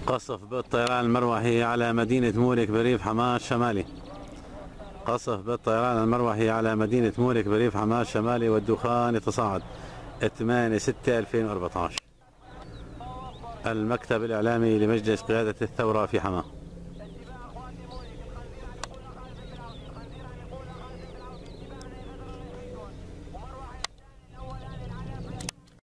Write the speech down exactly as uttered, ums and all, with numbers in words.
قصف بالطيران المروحي على مدينة مورك بريف حماة الشمالي. قصف بالطيران المروحي على مدينة مورك بريف حماة الشمالي والدخان يتصاعد. ثمانية ستة ألفين وأربعة عشر. المكتب الإعلامي لمجلس قيادة الثورة في حماة.